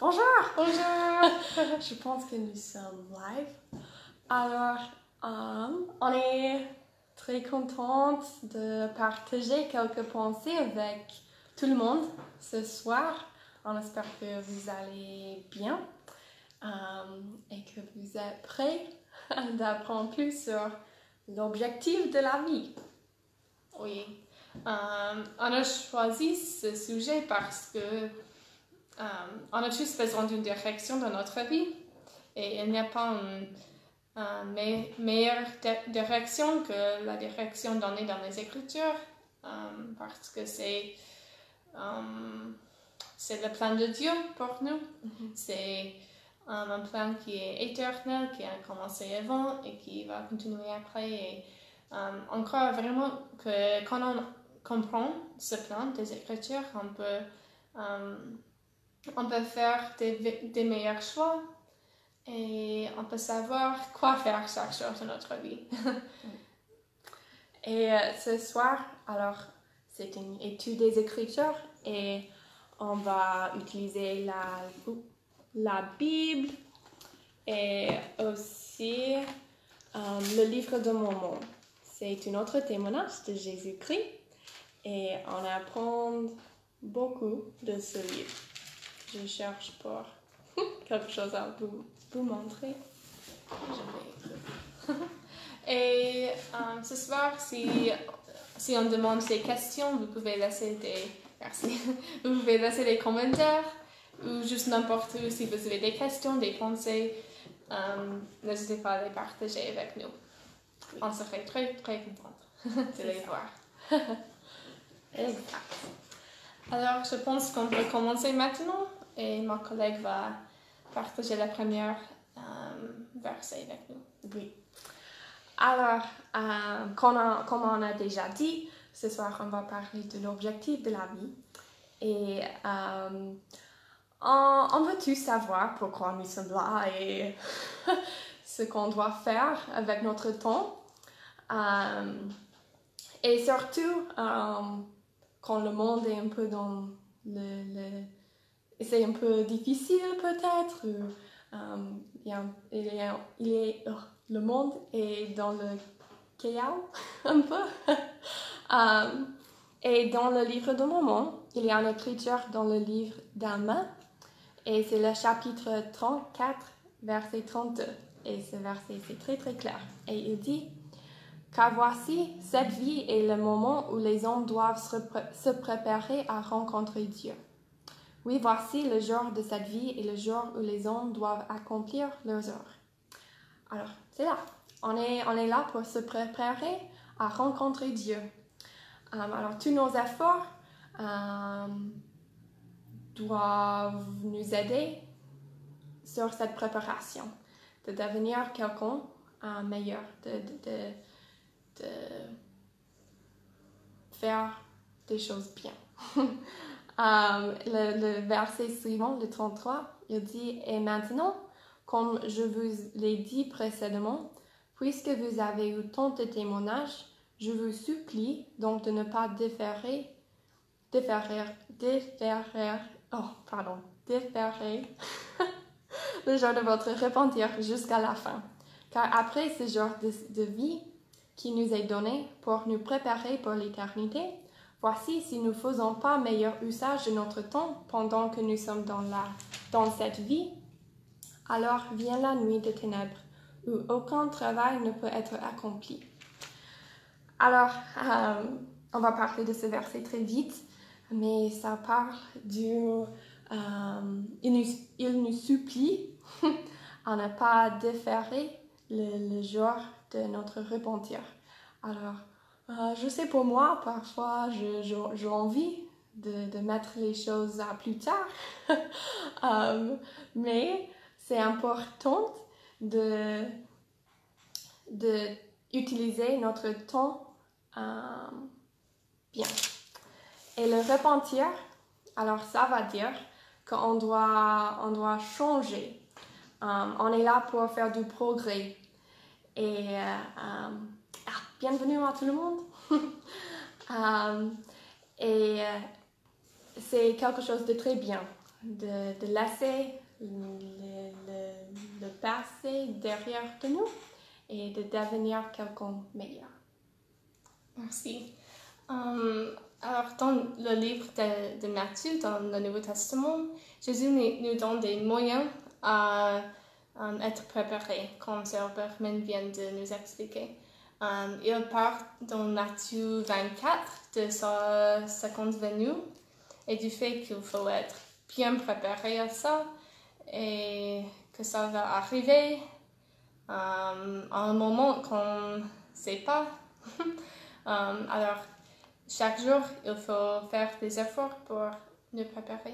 Bonjour! Bonjour! Je pense que nous sommes live. Alors, on est très contente de partager quelques pensées avec tout le monde ce soir. On espère que vous allez bien et que vous êtes prêts d'apprendre plus sur l'objectif de la vie. Oui, on a choisi ce sujet parce que on a tous besoin d'une direction dans notre vie et il n'y a pas une meilleure direction que la direction donnée dans les Écritures parce que c'est le plan de Dieu pour nous. C'est un plan qui est éternel, qui a commencé avant et qui va continuer après. Et on croit vraiment que quand on comprend ce plan des Écritures, on peut faire des meilleurs choix et on peut savoir quoi faire chaque jour de notre vie. Et ce soir, alors, c'est une étude des Écritures et on va utiliser la Bible et aussi le livre de Mormon. C'est un autre témoignage de Jésus-Christ et on apprend beaucoup de ce livre. Je cherche pour quelque chose à vous montrer. Je vais écrire. Et ce soir, si on demande des questions, vous pouvez laisser vous pouvez laisser des commentaires ou juste n'importe où. Si vous avez des questions, des pensées, n'hésitez pas à les partager avec nous. On serait très très contente de les voir. Exact. Alors, je pense qu'on peut commencer maintenant et ma collègue va partager la première verset avec nous. Oui. Alors, comme on a déjà dit, ce soir, on va parler de l'objectif de la vie. Et on veut tous savoir pourquoi nous sommes là et ce qu'on doit faire avec notre temps. Et surtout, quand le monde est un peu dans c'est un peu difficile peut-être, le monde est dans le chaos un peu. Et dans le livre de Mormon, il y a une écriture dans le livre d'Alma, et c'est le chapitre 34, verset 32. Et ce verset, c'est très très clair. Et il dit: car voici, cette vie est le moment où les hommes doivent se préparer à rencontrer Dieu. Oui, voici le jour de cette vie et le jour où les hommes doivent accomplir leurs œuvres. Alors, c'est là. On est là pour se préparer à rencontrer Dieu. Alors, tous nos efforts doivent nous aider sur cette préparation, de devenir quelqu'un meilleur, de faire des choses bien. Le verset suivant, le 33, il dit: et maintenant, comme je vous l'ai dit précédemment, puisque vous avez eu tant de témoignages, je vous supplie donc de ne pas déférer le jour de votre repentir jusqu'à la fin. Car après ce genre de vie qui nous est donné pour nous préparer pour l'éternité, voici, si nous ne faisons pas meilleur usage de notre temps pendant que nous sommes dans cette vie, alors vient la nuit de ténèbres, où aucun travail ne peut être accompli. Alors, on va parler de ce verset très vite, mais ça parle il nous supplie à ne pas déférer le jour de notre repentir. Alors, je sais pour moi, parfois j'ai envie de mettre les choses à plus tard, mais c'est important de utiliser notre temps bien. Et le repentir, alors ça va dire qu'on doit changer. On est là pour faire du progrès. Et bienvenue à tout le monde. Et c'est quelque chose de très bien de laisser le passé derrière de nous et de devenir quelqu'un de meilleur. Merci. Alors, dans le livre de Matthieu, dans le Nouveau Testament, Jésus nous donne des moyens à être préparés, comme Sœur Bergman vient de nous expliquer. Il parle dans Matthieu 24 de sa seconde venue et du fait qu'il faut être bien préparé à ça et que ça va arriver à un moment qu'on ne sait pas. Alors, chaque jour, il faut faire des efforts pour nous préparer.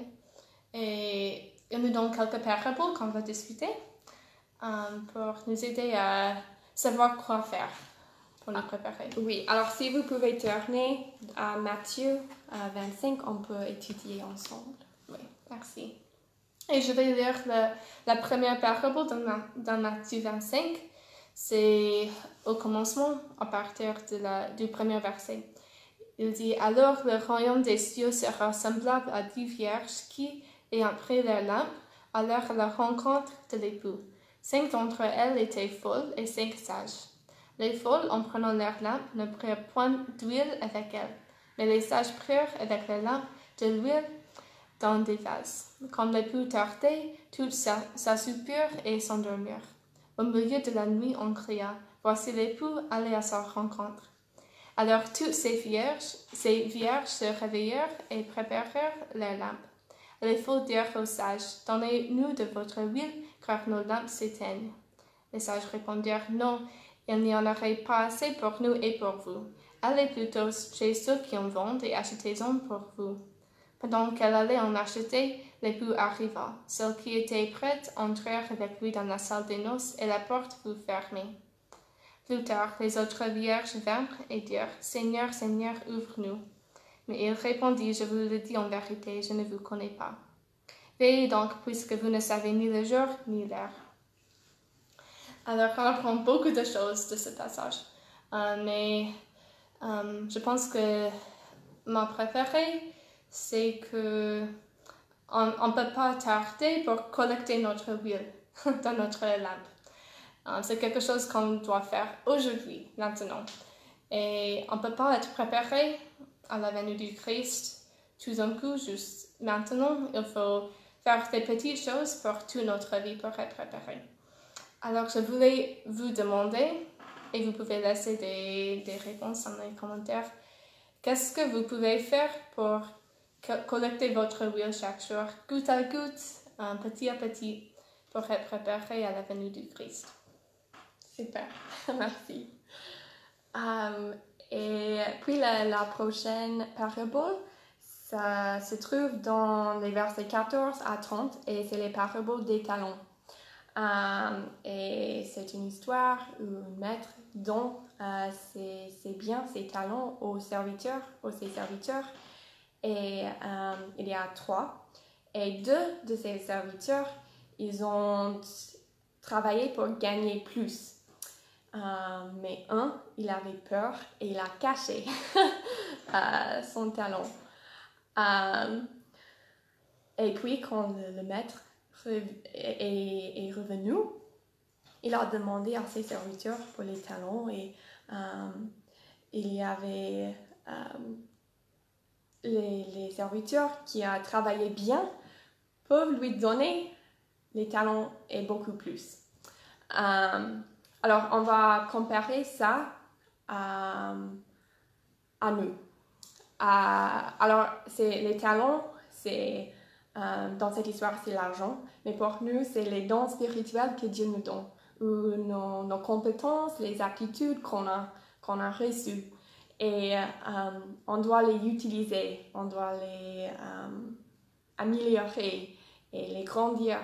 Et il nous donne quelques parables qu'on va discuter pour nous aider à savoir quoi faire pour nous préparer. Oui, alors si vous pouvez tourner à Matthieu 25, on peut étudier ensemble. Oui, merci. Et je vais lire la première parable dans Matthieu 25. C'est au commencement, à partir du premier verset. Il dit, « Alors le royaume des cieux sera semblable à 10 vierges qui, ayant pris leur lampe, allèrent à la rencontre de l'époux. 5 d'entre elles étaient folles et 5 sages. Les folles, en prenant leur lampe, ne prirent point d'huile avec elles, mais les sages prirent avec leur lampe de l'huile dans des vases. Comme l'époux tardait, toutes s'assoupirent et s'endormirent. Au milieu de la nuit, on cria, « Voici l'époux, allez à sa rencontre. » Alors toutes ces vierges se réveillèrent et préparèrent leurs lampes. Les folles dirent aux sages, « Donnez-nous de votre huile, car nos lampes s'éteignent. » Les sages répondirent, « Non, il n'y en aurait pas assez pour nous et pour vous. Allez plutôt chez ceux qui en vendent et achetez-en pour vous. » Pendant qu'elle allait en acheter, l'époux arriva. Celles qui étaient prêtes entrèrent avec lui dans la salle des noces et la porte fut fermée. Plus tard, les autres vierges vinrent et dirent, « Seigneur, Seigneur, ouvre-nous. » Mais il répondit, « Je vous le dis en vérité, je ne vous connais pas. Veillez donc, puisque vous ne savez ni le jour ni l'heure. » Alors, on apprend beaucoup de choses de ce passage. Mais je pense que ma préférée, c'est que on ne peut pas tarder pour collecter notre huile dans notre lampe. C'est quelque chose qu'on doit faire aujourd'hui, maintenant. Et on ne peut pas être préparé à la venue du Christ tout d'un coup, juste maintenant. Il faut faire des petites choses pour toute notre vie pour être préparé. Alors, je voulais vous demander, et vous pouvez laisser des réponses dans les commentaires, qu'est-ce que vous pouvez faire pour collecter votre huile chaque jour, goutte à goutte, petit à petit, pour être préparé à la venue du Christ. Super, merci. Et puis la prochaine parabole, ça se trouve dans les versets 14 à 30 et c'est les paraboles des talents. Et c'est une histoire où un maître donne ses biens, ses talents aux ses serviteurs. Et il y a 3. Et 2 de ces serviteurs, ils ont travaillé pour gagner plus. Mais un, il avait peur et il a caché son talent. Et puis, quand le maître est revenu, il a demandé à ses serviteurs pour les talents et il y avait les serviteurs qui ont travaillé bien peuvent lui donner les talents et beaucoup plus. Alors, on va comparer ça à nous. Alors, les talents, c'est dans cette histoire, c'est l'argent, mais pour nous, c'est les dons spirituels que Dieu nous donne, ou nos compétences, les aptitudes qu'on a reçues. Et on doit les utiliser, on doit les améliorer et les grandir.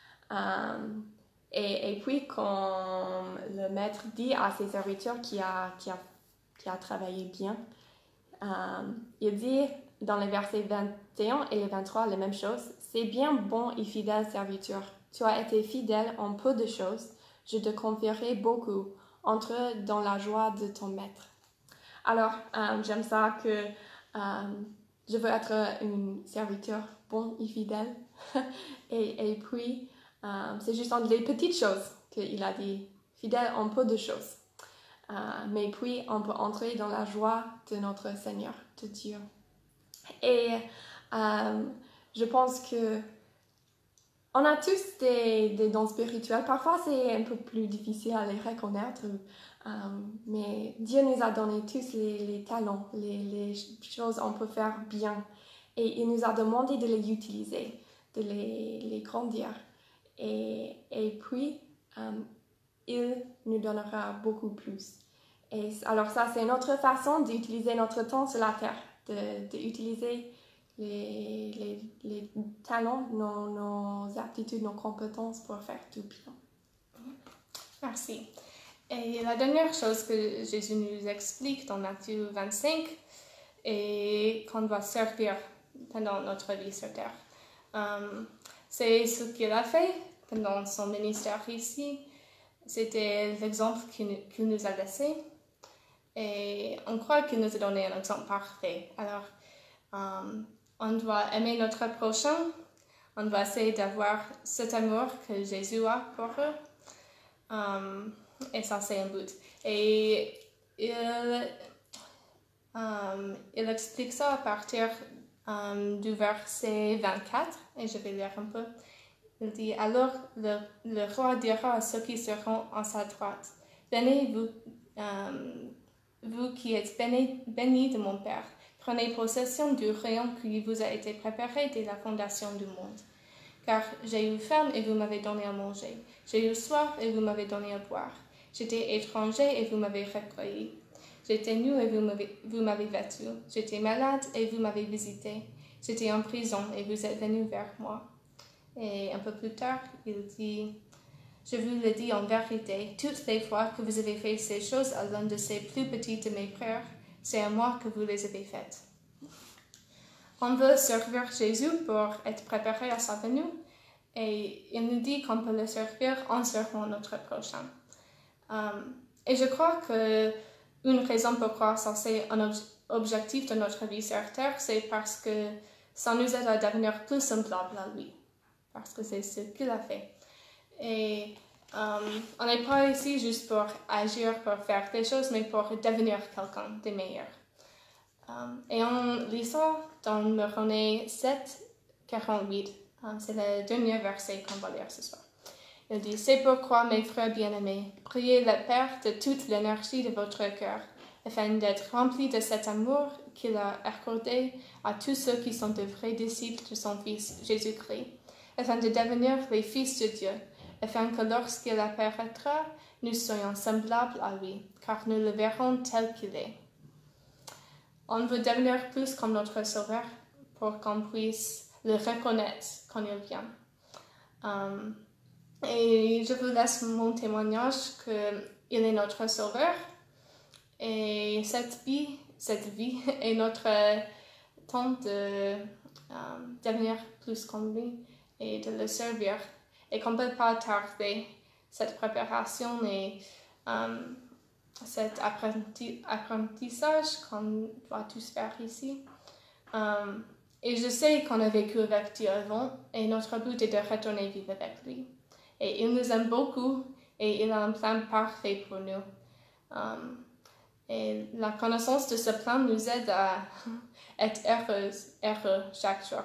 Et puis, quand le maître dit à ses serviteurs qui a travaillé bien, il dit dans les versets 21 et 23 la même chose. « C'est bien, bon et fidèle serviteur. Tu as été fidèle en peu de choses. Je te confierai beaucoup. Entre dans la joie de ton maître. » Alors, j'aime ça que je veux être un serviteur bon et fidèle. et puis, c'est juste dans les petites choses qu'il a dit fidèle en peu de choses. Mais puis, on peut entrer dans la joie de notre Seigneur, de Dieu. Et je pense que on a tous des dons spirituels. Parfois, c'est un peu plus difficile à les reconnaître. Mais Dieu nous a donné tous les talents, les choses qu'on peut faire bien. Et il nous a demandé de les utiliser, de les grandir. Et puis, il nous donnera beaucoup plus. Et alors ça, c'est notre façon d'utiliser notre temps sur la terre, d'utiliser les talents, nos aptitudes, nos compétences pour faire tout bien. Merci. Et la dernière chose que Jésus nous explique dans Matthieu 25 est qu'on doit servir pendant notre vie sur terre. C'est ce qu'il a fait pendant son ministère ici. C'était l'exemple qu'il nous a laissé. Et on croit qu'il nous a donné un exemple parfait. Alors, on doit aimer notre prochain. On doit essayer d'avoir cet amour que Jésus a pour eux. Et ça, c'est un but. Et il explique ça à partir du verset 24. Et je vais lire un peu. Il dit, alors le roi dira à ceux qui seront en sa droite, venez vous qui êtes bénis de mon Père, prenez possession du royaume qui vous a été préparé dès la fondation du monde. Car j'ai eu faim et vous m'avez donné à manger. J'ai eu soif et vous m'avez donné à boire. J'étais étranger et vous m'avez recueilli. J'étais nu et vous m'avez vêtu. J'étais malade et vous m'avez visité. J'étais en prison et vous êtes venus vers moi. Et un peu plus tard, il dit, je vous le dis en vérité, toutes les fois que vous avez fait ces choses à l'un de ces plus petits de mes frères, c'est à moi que vous les avez faites. On veut servir Jésus pour être préparé à sa venue, et il nous dit qu'on peut le servir en servant notre prochain. Et je crois qu'une raison pourquoi ça c'est un objectif de notre vie sur Terre, c'est parce que ça nous aide à devenir plus semblables à lui. Parce que c'est ce qu'il a fait. Et on n'est pas ici juste pour agir, pour faire des choses, mais pour devenir quelqu'un de meilleur. Et on lit ça dans Matthieu 7, 48. C'est le dernier verset qu'on va lire ce soir. Il dit, c'est pourquoi, mes frères bien-aimés, priez le Père de toute l'énergie de votre cœur, afin d'être remplis de cet amour qu'il a accordé à tous ceux qui sont de vrais disciples de son Fils Jésus-Christ, afin de devenir les fils de Dieu, afin que lorsqu'il apparaîtra, nous soyons semblables à lui, car nous le verrons tel qu'il est. On veut devenir plus comme notre Sauveur pour qu'on puisse le reconnaître quand il vient. Et je vous laisse mon témoignage qu'il est notre Sauveur. Et cette vie est notre temps de devenir plus comme lui et de le servir. Et qu'on ne peut pas tarder cette préparation et cet apprentissage qu'on doit tous faire ici. Et je sais qu'on a vécu avec Dieu avant et notre but est de retourner vivre avec lui. Et il nous aime beaucoup et il a un plan parfait pour nous. Et la connaissance de ce plan nous aide à être heureux chaque jour.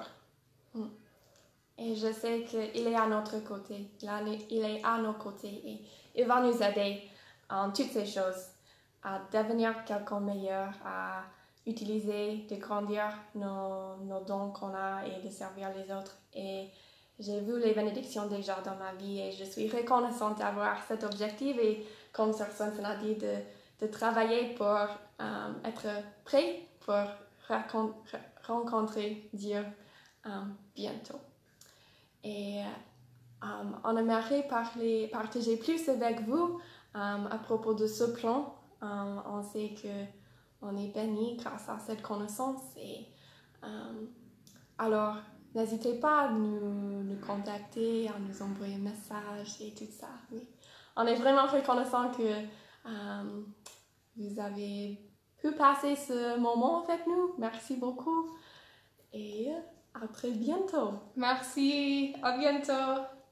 Et je sais qu'il est à notre côté. Il est à nos côtés et il va nous aider en toutes ces choses à devenir quelqu'un meilleur, à utiliser, de grandir nos dons qu'on a et de servir les autres. Et j'ai vu les bénédictions déjà dans ma vie et je suis reconnaissante d'avoir cet objectif et comme Sœur Swanson a dit, de travailler pour être prêt pour rencontrer Dieu bientôt. Et on aimerait partager plus avec vous à propos de ce plan. On sait qu'on est béni grâce à cette connaissance. Et alors, n'hésitez pas à nous contacter, à nous envoyer un message et tout ça. Oui. On est vraiment reconnaissant que vous avez pu passer ce moment avec nous. Merci beaucoup. Et À très bientôt. Merci, à bientôt.